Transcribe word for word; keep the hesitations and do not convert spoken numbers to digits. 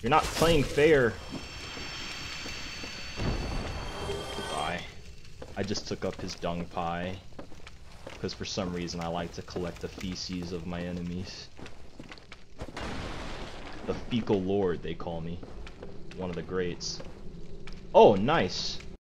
You're not playing fair. Goodbye. I just took up his dung pie. Because for some reason I like to collect the feces of my enemies. The fecal lord, they call me. One of the greats. Oh, nice.